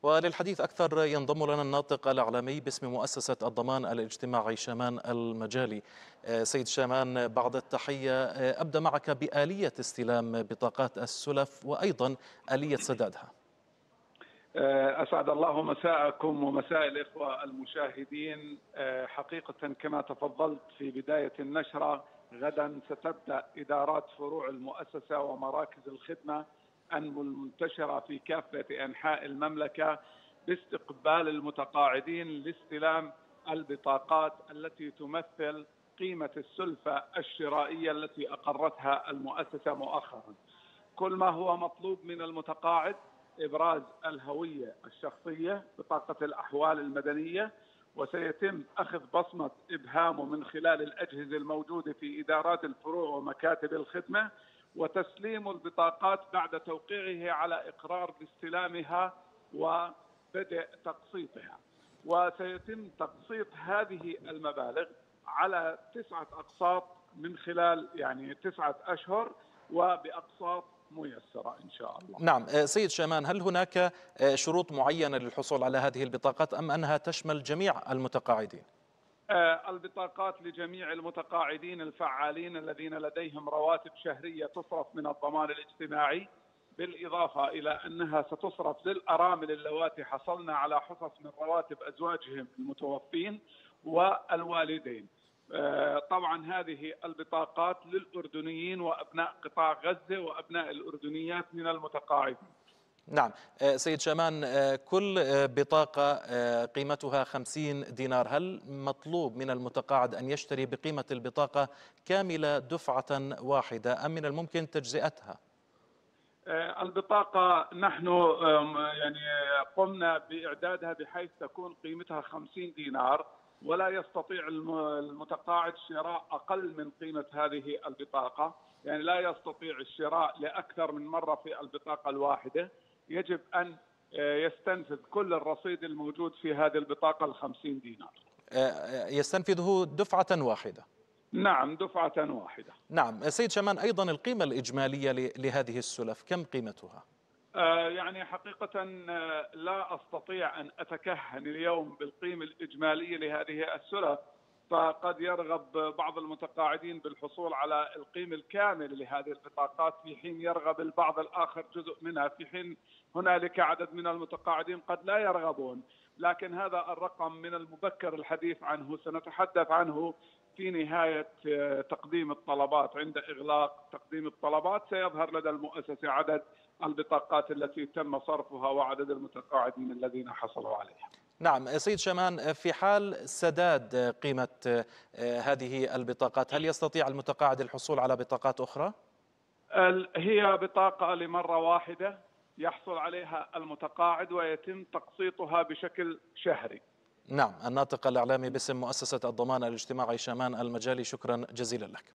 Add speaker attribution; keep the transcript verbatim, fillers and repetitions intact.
Speaker 1: وللحديث أكثر ينضم لنا الناطق الإعلامي باسم مؤسسة الضمان الاجتماعي شامان المجالي. سيد شامان، بعد التحية أبدأ معك بآلية استلام بطاقات السلف وأيضا آلية سدادها.
Speaker 2: أسعد الله مساءكم ومساء الإخوة المشاهدين. حقيقة كما تفضلت في بداية النشرة، غدا ستبدأ إدارات فروع المؤسسة ومراكز الخدمة المنتشرة في كافة أنحاء المملكة باستقبال المتقاعدين لاستلام البطاقات التي تمثل قيمة السلفة الشرائية التي أقرتها المؤسسة مؤخرا. كل ما هو مطلوب من المتقاعد إبراز الهوية الشخصية، بطاقة الأحوال المدنية، وسيتم أخذ بصمة إبهامه من خلال الأجهزة الموجودة في إدارات الفروع ومكاتب الخدمة، وتسليم البطاقات بعد توقيعه على إقرار باستلامها وبدء تقسيطها. وسيتم تقسيط هذه المبالغ على تسعة أقساط من خلال يعني تسعة أشهر وبأقساط ميسرة إن شاء الله.
Speaker 1: نعم سيد شامان، هل هناك شروط معينة للحصول على هذه البطاقات أم أنها تشمل جميع المتقاعدين؟
Speaker 2: البطاقات لجميع المتقاعدين الفعالين الذين لديهم رواتب شهرية تصرف من الضمان الاجتماعي، بالإضافة إلى أنها ستصرف للأرامل اللواتي حصلنا على حصص من رواتب أزواجهم المتوفين والوالدين. طبعا هذه البطاقات للأردنيين وأبناء قطاع غزة وأبناء الأردنيات من المتقاعدين.
Speaker 1: نعم سيد شامان، كل بطاقة قيمتها خمسين دينار، هل مطلوب من المتقاعد أن يشتري بقيمة البطاقة كاملة دفعة واحدة أم من الممكن تجزئتها؟
Speaker 2: البطاقة نحن يعني قمنا بإعدادها بحيث تكون قيمتها خمسين دينار، ولا يستطيع المتقاعد شراء أقل من قيمة هذه البطاقة، يعني لا يستطيع الشراء لأكثر من مرة في البطاقة الواحدة. يجب أن يستنفذ كل الرصيد الموجود في هذه البطاقة الخمسين دينار.
Speaker 1: يستنفذه دفعة واحدة؟
Speaker 2: نعم دفعة واحدة.
Speaker 1: نعم سيد شامان، أيضا القيمة الإجمالية لهذه السلف كم قيمتها؟
Speaker 2: يعني حقيقة لا أستطيع أن أتكهن اليوم بالقيمة الإجمالية لهذه السلف، فقد يرغب بعض المتقاعدين بالحصول على القيمة الكاملة لهذه البطاقات، في حين يرغب البعض الآخر جزء منها، في حين هنالك عدد من المتقاعدين قد لا يرغبون. لكن هذا الرقم من المبكر الحديث عنه، سنتحدث عنه في نهاية تقديم الطلبات. عند إغلاق تقديم الطلبات سيظهر لدى المؤسسة عدد البطاقات التي تم صرفها وعدد المتقاعدين الذين حصلوا عليها.
Speaker 1: نعم سيد شامان، في حال سداد قيمة هذه البطاقات هل يستطيع المتقاعد الحصول على بطاقات أخرى؟
Speaker 2: هي بطاقة لمرة واحدة يحصل عليها المتقاعد ويتم تقسيطها بشكل شهري.
Speaker 1: نعم، الناطق الإعلامي باسم مؤسسة الضمان الاجتماعي شامان المجالي، شكرا جزيلا لك.